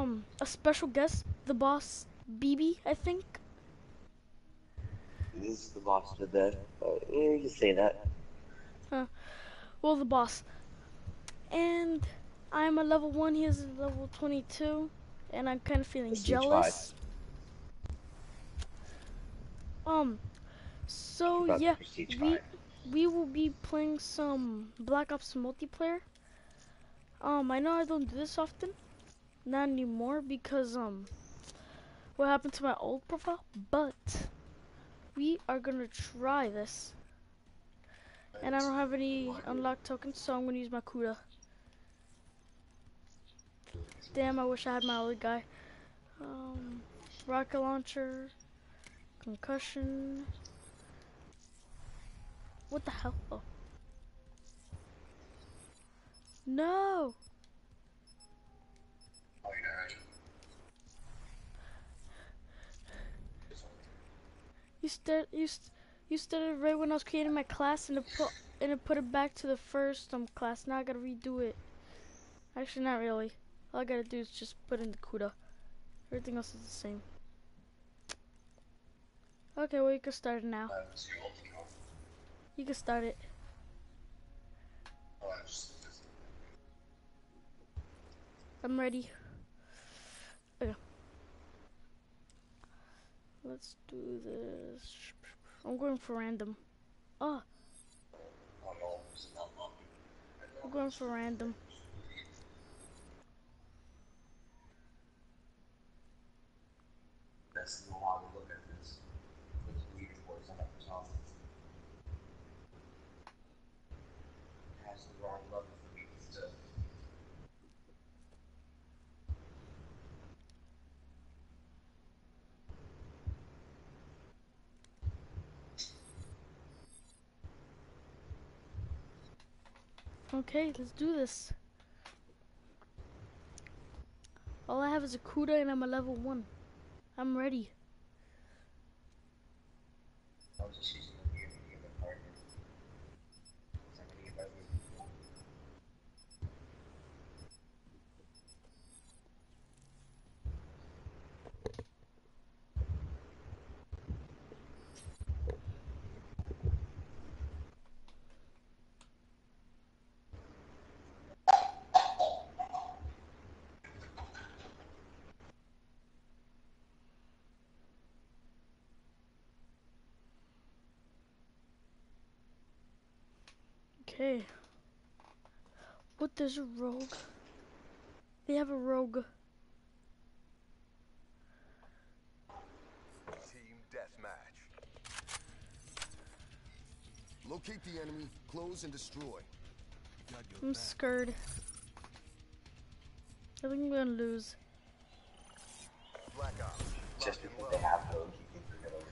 a special guest, the boss BB, I think. This is the boss for the. Yeah, you can say that. Well, the boss. And I'm a level 1, he is a level 22, and I'm kind of feeling Prestige 5. jealous. Um, so About the yeah, Prestige we 5. we will be playing some Black Ops multiplayer. I know I don't do this often, not anymore because what happened to my old profile, but we are gonna try this. And I don't have any unlocked tokens, so I'm gonna use my Kuda. Damn, I wish I had my other guy. Um, rocket launcher, concussion. What the hell? Oh, no! You start you st you started right when I was creating my class, and it put it back to the first class. Now I gotta redo it. Actually, not really. All I gotta do is just put in the CUDA. Everything else is the same. Okay, well you can start it now. You can start it. I'm ready. Okay, let's do this. I'm going for random. Oh, I'm going for random. Okay, let's do this. All I have is a CUDA and I'm a level 1. I'm ready. Okay. What, there's a rogue? They have a rogue. Team deathmatch. Locate the enemy, close and destroy. I'm scared. I think I'm gonna lose. Black Ops. Just Lock and because they load. have those, you think they're gonna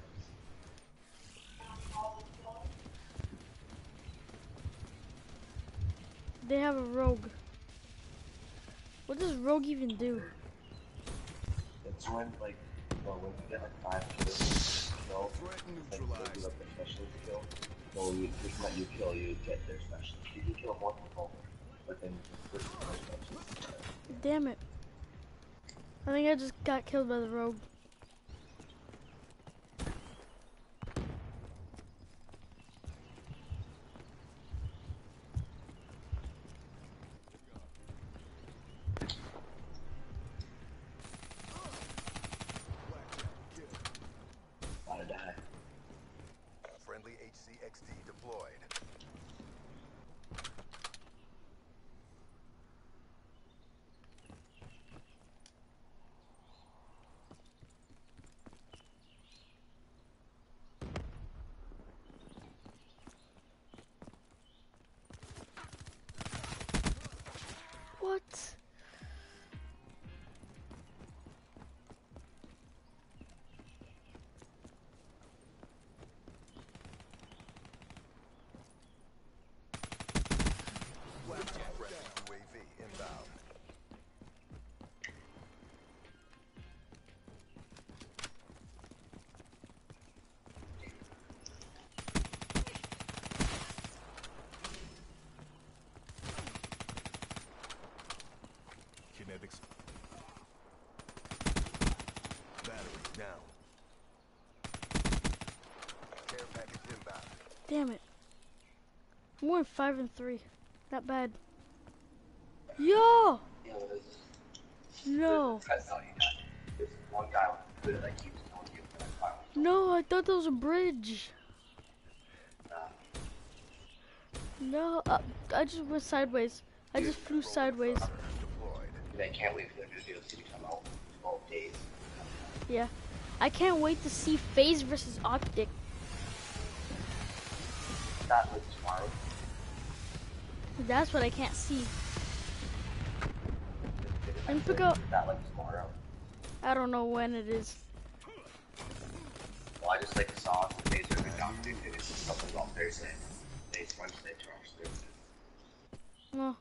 They have a rogue. What does rogue even do? It's when, like, well, when you get like 5 kills, kill, Threat it's like they do neutralized. like a specialist kill. So you, the person that you kill, you get their specialist. You can kill more people, but then the person with their specialist. Damn it. I think I just got killed by the rogue. Gotta die. Friendly HCXD deployed. What? Damn it. I'm going 5 and 3. Not bad. Yo! You know, No. that's all you got. There's one guy with good, like, keeps telling you that I'm fine. No, I thought that was a bridge. Uh, No, I just went sideways. I just flew sideways. Deployed. I can't wait for the new DLC to come out. 12 days. Yeah. I can't wait to see FaZe versus Optic. That was tomorrow. That's what I can't see. And pick up. That like tomorrow. I don't know when it is. Well, I just like the sauce. The days are good down. It's just something about Thursday. Today's Wednesday, tomorrow's Thursday. No.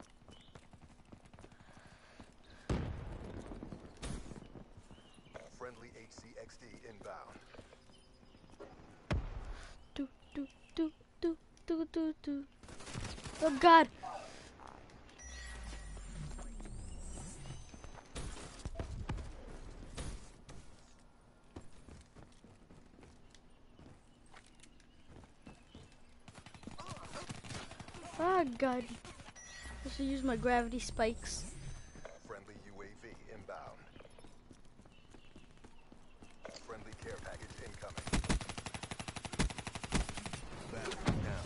Friendly HCXD inbound. Do do do do do do do. Oh God. Ah, God. I should use my gravity spikes. Friendly UAV inbound. Friendly care package incoming. Battery down.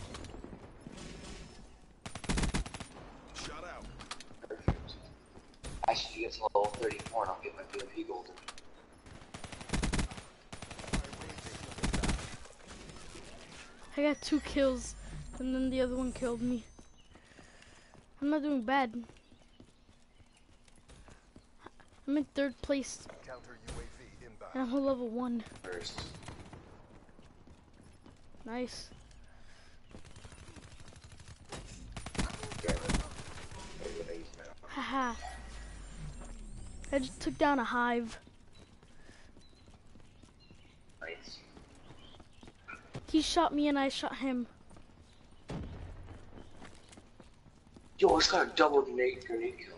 Shot out. Perfect. I should get to level 34 and I'll get my PvP golden. I got 2 kills, and then the other one killed me. I'm not doing bad. I'm in 3rd place, Counter UAV inbound. and I'm a level 1. First. Nice. Haha. I just took down a hive. Nice. He shot me and I shot him. Yo, I just got a double grenade kill.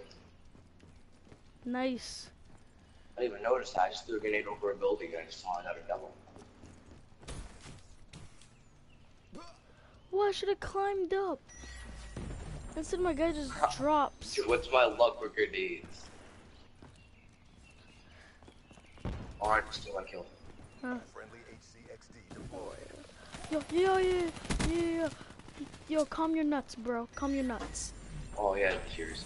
Nice. I didn't even notice that. I just threw a grenade over a building and I just saw another double. Well, I should have climbed up. Instead, my guy just drops. Dude, what's my luck with grenades? Alright, still my kill. Friendly HCXD deployed. Yo. Yo, calm your nuts, bro. Calm your nuts. Oh yeah, cheers.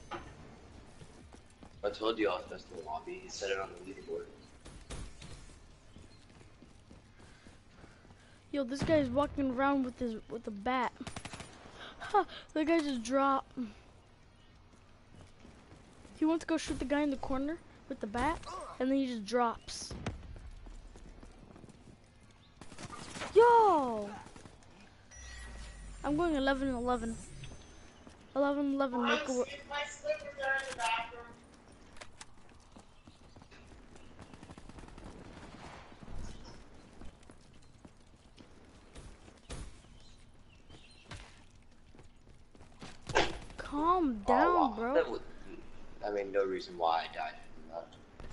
I told you I was best in the lobby. He said it on the leaderboard. Yo, this guy's walking around with a bat. Ha! The guy just dropped. He went to go shoot the guy in the corner with the bat, and then he just drops. Yo! I'm going 11-11. 11-11, make a work. My slippers are in the bathroom. Calm down, Oh, wow. bro. That was, I mean, no reason why I died from that.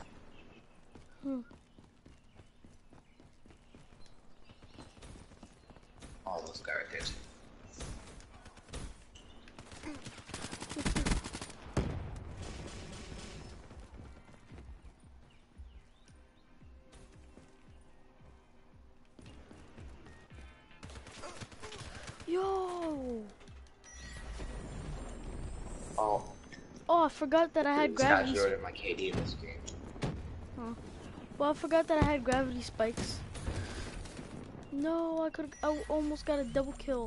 Oh, those guy right there. Yo! Oh, Oh, I forgot that I had this guy's gravity. ruining my KD in this game. Well, I forgot that I had gravity spikes. No, I almost got a double kill.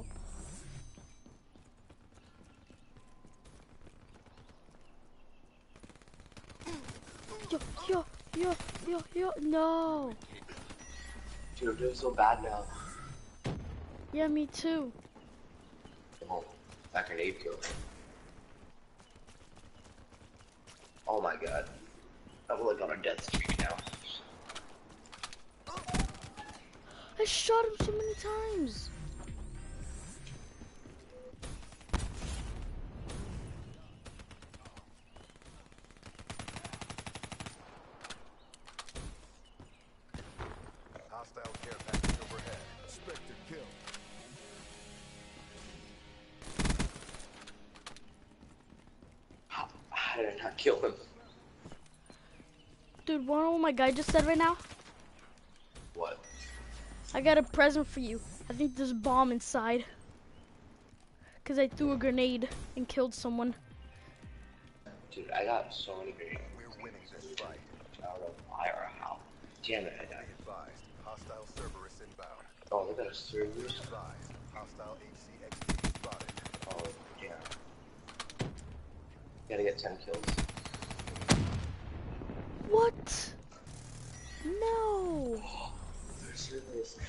Yo, no. Dude, I'm doing so bad now. Yeah, me too. Oh, that grenade kill. Oh my god. I'm like on a death streak now. I shot him so many times. Hostile care package overhead. Spectre kill. I not kill him? Dude, wanna know what my guy just said right now? What? I got a present for you. I think there's a bomb inside. Cause I threw a grenade and killed someone. Dude, I got so many grenades. We're winning this fight. I don't know why or how. Damn it, I Be died. advised, hostile Cerberus inbound. Oh, look at us server. Be advised, hostile HCXD spotted. Oh, damn. Gotta get 10 kills. What? No. Cerberus.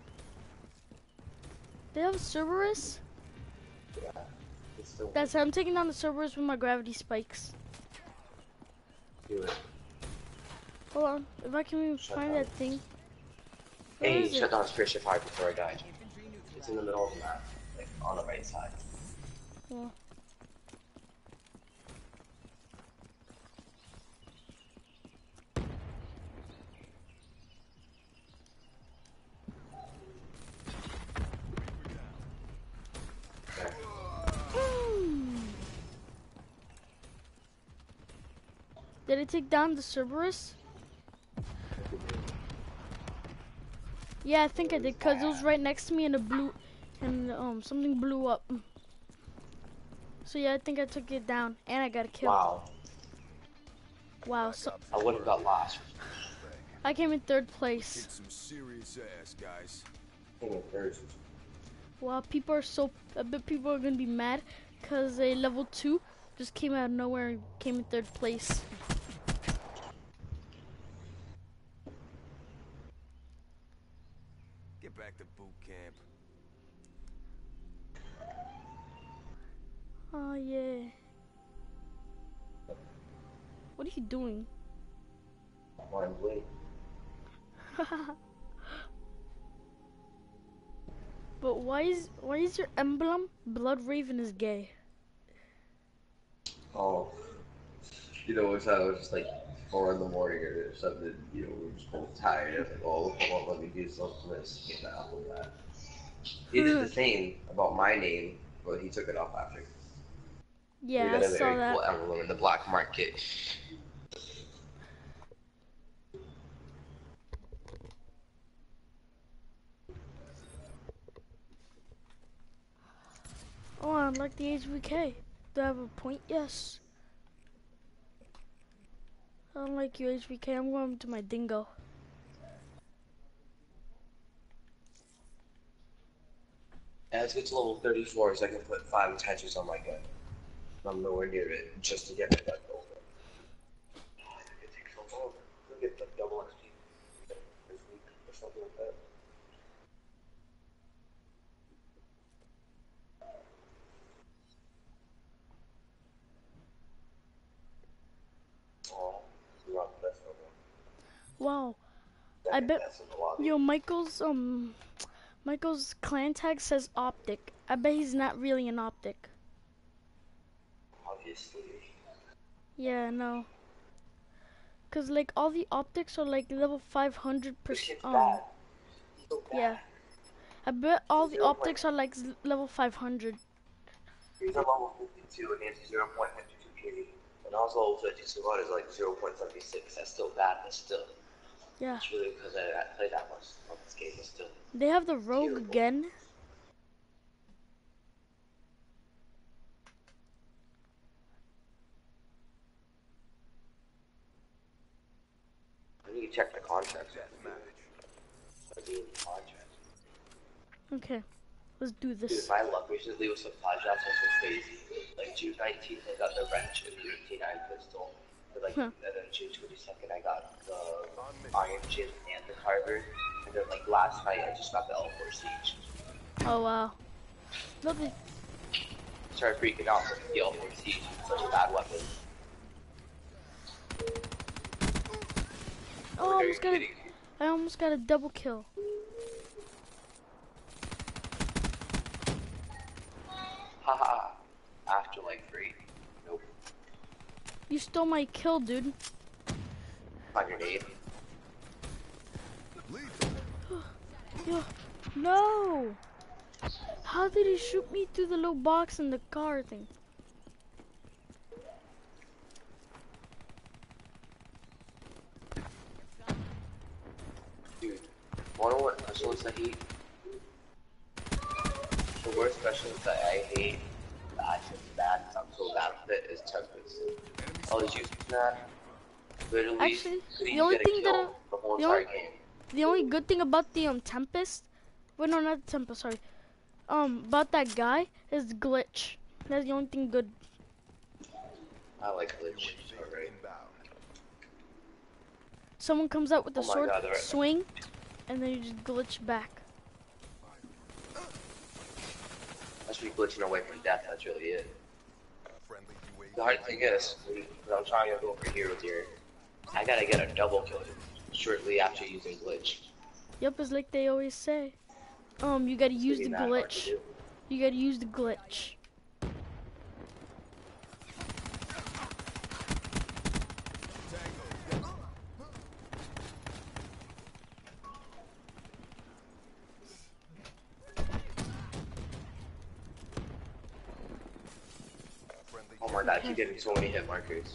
They have a Cerberus? Yeah. It's still That's how I'm taking down the Cerberus with my gravity spikes. do it. Hold on, if I can even Shut find down. that thing. Where Hey, is shut it? down spaceship fire before I died. It's in the middle of the map, like on the right side. Well, Okay. Did it take down the Cerberus? Yeah, I think I did, cause it was right next to me and it blew, and something blew up. So yeah, I think I took it down, and I got a kill. Wow. Wow, so I would have got lost. I came in 3rd place. Kicked some serious ass, guys. Came in first. Wow, people are so, I bet people are gonna be mad, cause a level 2 just came out of nowhere and came in 3rd place. Get back to boot camp. Oh yeah. What are you doing? One blade. But why is your emblem Blood Raven is gay? Oh. You know, it's I was just like 4 in the morning or something, you know, we were just both tired. I was like, oh, come on, let me do something. Let's get that off of that. He did the same about my name, but he took it off after. Yeah, We I got a saw very that. cool emblem in the black market. Oh, I like the HVK. Do I have a point? Yes. I don't like you, HVK. I'm going to my dingo. And let's get to level 34 so I can put 5 attaches on my gun. I'm nowhere near it just to get my gun over. Oh, it takes so long. I'll get like double XP this week or something like that. Oh, you're not the best over. Wow. I bet. That's in the lobby. Yo, Michael's clan tag says optic. I bet he's not really an optic. Obviously. Yeah, no. Cause like all the optics are like level 500 This shit's bad. So bad. yeah. I bet all the 0. optics are like level 500. He's on level 52 and he has 0.52 KD. And also level 52 on is like 0.76. That's still bad, but still. Yeah. It's really because I played that much on this game, but still. They have the rogue Terrible. again. I need to check my contracts. Deathmatch. I need the contract. Okay. Let's do Dude, this. my luck recently with supply shops was so crazy. Like June 19th, I got the wrench and the 89 pistol. But like, Huh. and then June 22nd, I got the Iron Gin and the Carver. And then like last night, I just got the L4 Siege. Oh wow. Lovely. Started freaking out with the L4 Siege. It's such a bad weapon. Oh, Are you kidding? I almost got a double kill. Haha. Afterlife free. Nope. You stole my kill, dude. On your name. Yo, no! How did he shoot me through the little box in the car thing? Wanna know what specialist I hate? The worst specialist that I hate, that I feel bad, I'm so bad with it, is Tempest. I was using that. Literally, Actually, couldn't the only get a thing that kill the whole the entire only game. the only good thing about the Tempest, wait, no, not the Tempest, sorry. About that guy is the glitch. That's the only thing good. I like glitch. Alright. Inbound. Someone comes out with a Oh my sword, God, they're- swing, and then you just glitch back. I should be glitching away from death, that's really it. Friendly UAV. The hard thing is, when I'm trying to go over here with your, I gotta get a double kill shortly after using glitch. Yep, it's like they always say. You gotta use the Pretty mad hard to glitch. do. You gotta use the glitch. Friendly Oh my God, I keep getting so many hit markers.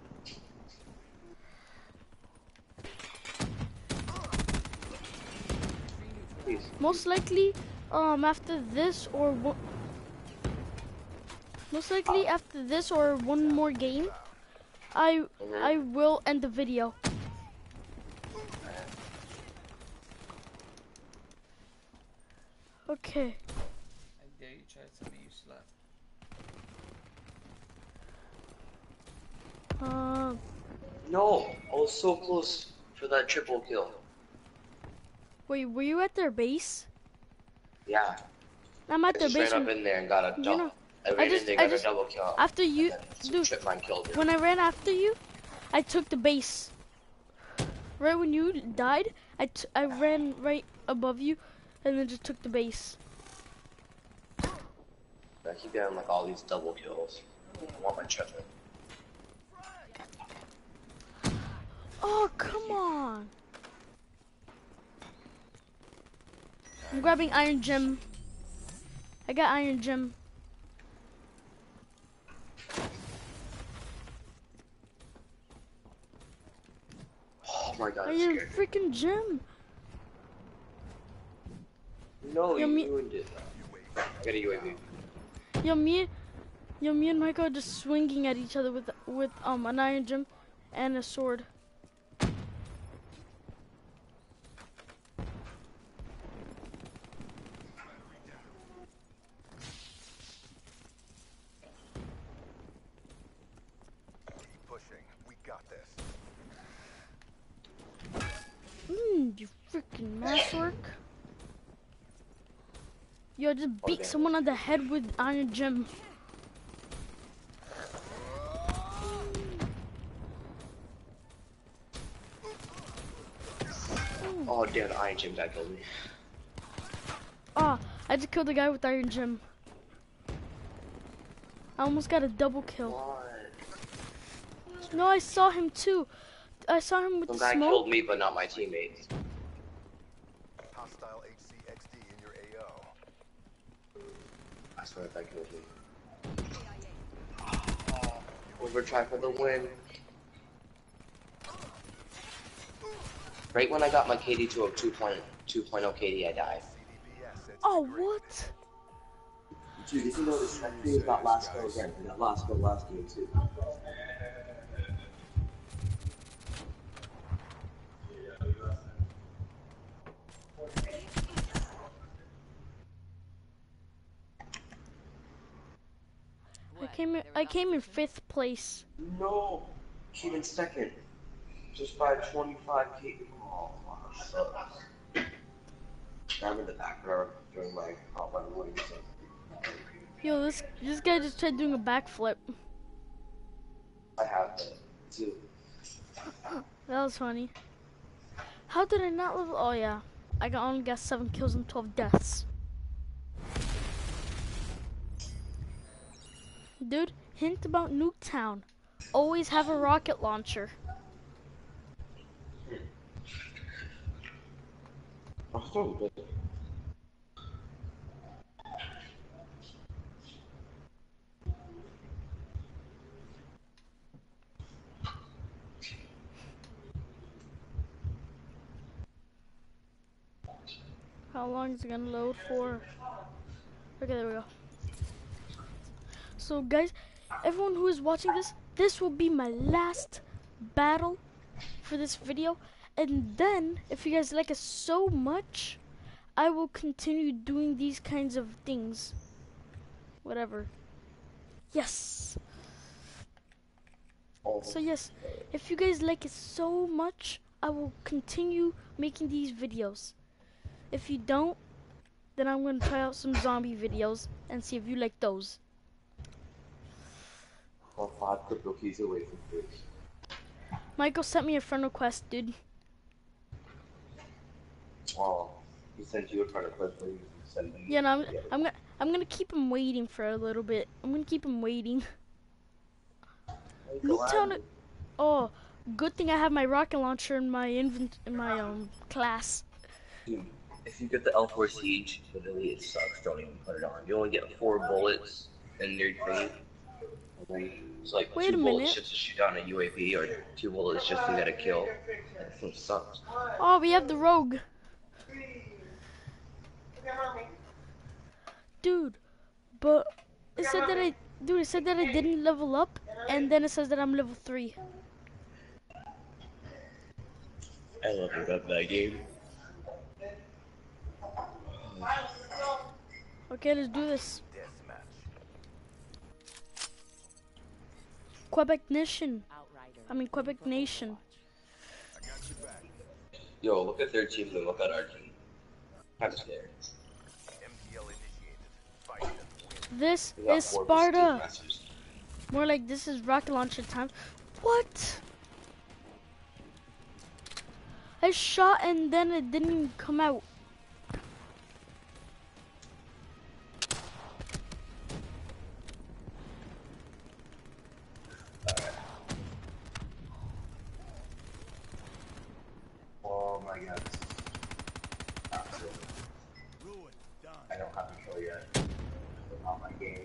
Please. Most likely, after this or after this or one more game, I will end the video. Okay. I dare you try to tell me you slept. No, I was so close for that triple kill. Wait, were you at their base? Yeah, I'm I at their just base. ran up in there and got a You double. know, I ran just- in there I and got just- a double kill. After you, And then some dude, Tripmine killed her. when I ran after you, I took the base. Right when you died, I ran right above you, and then just took the base. I keep getting like all these double kills. I want my Tripmine. Oh, come on. I'm grabbing Iron Gem. I got Iron Gem. Oh my God, I'm Iron scared. freaking Gem. No, Yeah, you me- ruined it. I got a UAV. Yo, me and Michael are just swinging at each other with an Iron Gem and a sword. Keep pushing. We got this. You freaking masswork. Yo, I just beat Okay. someone on the head with Iron Gem. Oh damn, the Iron Gym guy killed me. Ah, I just killed the guy with Iron Gem. I almost got a double kill. What? No, I saw him too. I saw him with Some the guy smoke. killed me, but not my teammates. Hostile HCXD in your AO. I swear if that killed me. Overtry for the win. Right when I got my KD to a 2.0 KD, I died. CDPS said Oh, secret. what? Dude, did you know this is not last go again? We got last go last game too. I came in 5th place. No, came in second. Just by 25 KD. Oh, that sucks. I'm in the back row doing my top one wings. Yo, this guy just tried doing a backflip. I have that too. That was funny. How did I not level? Oh yeah, I only got 7 kills and 12 deaths. Dude, hint about Nuketown. Always have a rocket launcher. Oh, so good. How long is it gonna load for? Okay, there we go. So guys, everyone who is watching this, this will be my last battle for this video. And then, if you guys like it so much, I will continue doing these kinds of things. Whatever. Yes. So yes, if you guys like it so much, I will continue making these videos. If you don't, then I'm gonna try out some zombie videos and see if you like those. I'm 5 crypto keys away from this. Michael sent me a friend request, dude. Oh, he sent you a friend request, but you send me. Yeah, no, I'm gonna keep him waiting for a little bit. I'm gonna keep him waiting. Nuketown. Oh, good thing I have my rocket launcher in my class. Dude, if you get the L4 Siege, literally it sucks. Don't even put it on. You only get 4 bullets in your thing. It's like Wait 2 a bullets minute. just to shoot down a UAV, or 2 bullets just to get a kill. That thing sucks. Oh, we have the rogue. Dude, but it said that it said that I didn't level up, and then it says that I'm level 3. I leveled up that game. Okay, let's do this. Deathmatch. Quebec Nation. I mean Quebec Nation. I got your back. Yo, look at their team and look at our team. I'm scared. MTL initiated. Fight and win. This We got is 4 Sparta. Prestige Masters. More like this is rocket launcher time. What? I shot and then it didn't even come out. Oh my god. Absolutely. Ruin. Done. I don't have a kill yet. It's not my game.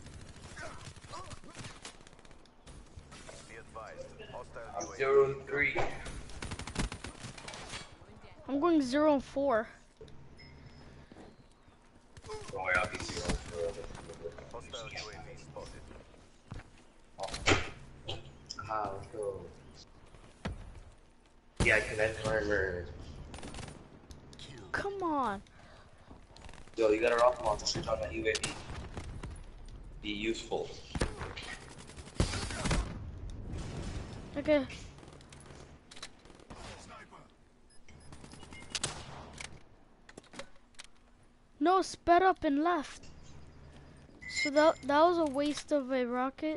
Be advised. Hostile I'm UAV. 0 and 3. I'm going 0 and 4. Don't worry, I'll be 0 and 4. Hostile UAV spotted. Ah, let's go. Yeah, connect armor. Come on. Yo, you got a rocket launcher. Switch on that UAV. Be useful. Okay. No, sped up and left. So that was a waste of a rocket.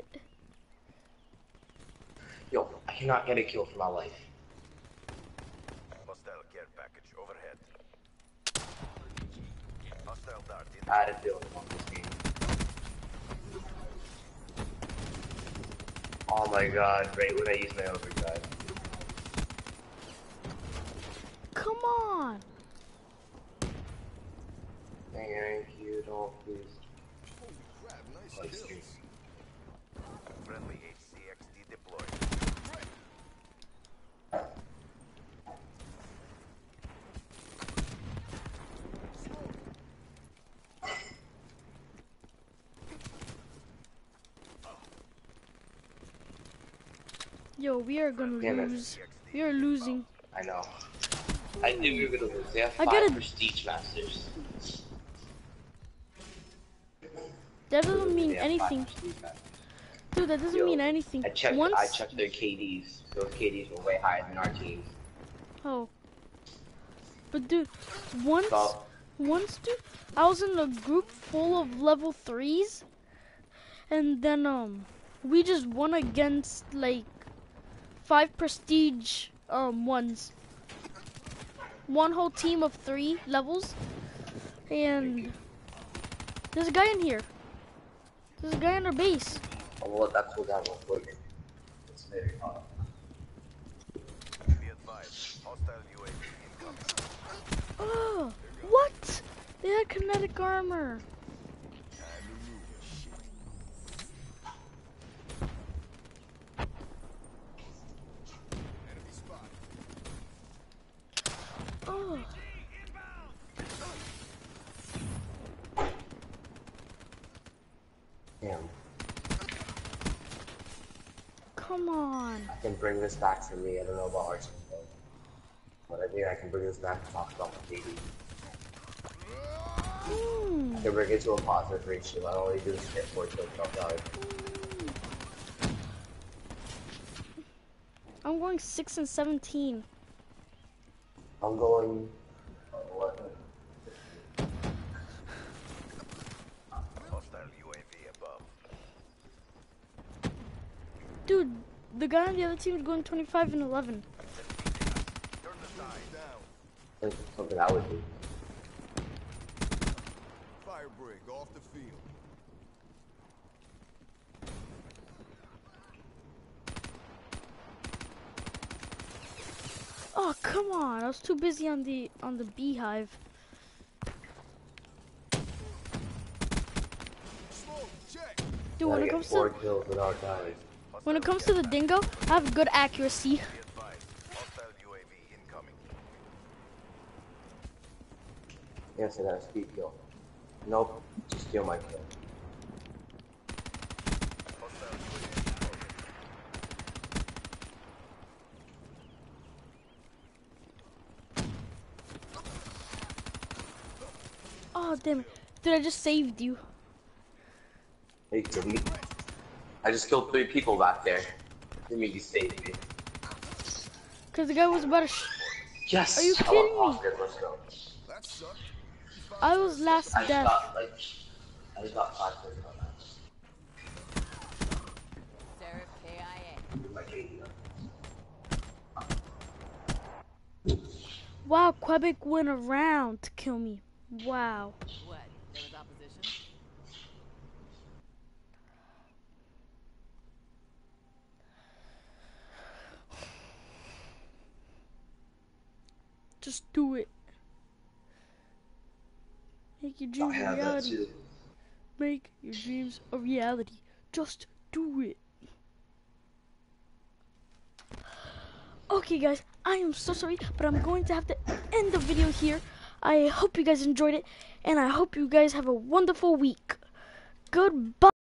Yo, I cannot get a kill for my life. Hostile care package overhead. Hostile dart in. I had a feeling on this game. Oh my god, right when I use my overdrive. Come on. Thank you, don't please. Holy crap, nice Nice. kills. Friendly HCXD deployed. Yo, we are gonna Damn it. lose. We are losing. I know. I knew we were gonna lose. They have I 5 gotta- Prestige Masters. That doesn't mean They have 5 anything. Prestige Masters. Dude, that doesn't Yo, mean anything. I checked Once, their KDs. Those KDs were way higher than our teams. oh. But dude, once, So, dude, I was in a group full of level 3s, and then, we just won against, like, 5 prestige, ones. One whole team of 3 levels, and there's a guy in here. There's a guy on our base. I'll let that cool down real quick. It's very hot. Be advised. Hostile UAV incoming. Oh, what? They had kinetic armor. Enemy spot. Oh. Damn. Come on. I can bring this back for me. I don't know about Archie, but I think I can bring this back to talk about the baby. I can bring it to a positive ratio. I only do this hit 4 kills, not valid. I'm going 6 and 17. I'm going 11. Hostile UAV above. Dude, the guy on the other team is going 25 and 11. Turn the tide. Down. That's something I would do. Fire break off the field. Oh, come on. I was too busy on the beehive. Smoke, check. Dude, when I it get comes 4 to kills without dying. the dingo, I have good accuracy. Be advised. Hostile UAV incoming. Yes, I got a speed kill. Nope, just steal my kill. Hostile UAV loaded. Oh, damn it. Dude, I just saved you. Hey, Kitty. I just killed 3 people back there. You mean you saved me? Because the guy was about to Yes! Are you I kidding me? want Oscar, let's go. That sucked. I was last I just death. got, I just got 5 kills on Seraph KIA. that. With my KD up. Wow, Quebec went around to kill me. Wow. What? There was opposition? Just do it. Make your I dreams a have that reality. too. Make your dreams a reality. Just do it. Okay guys, I am so sorry, but I'm going to have to end the video here. I hope you guys enjoyed it, and I hope you guys have a wonderful week. Goodbye.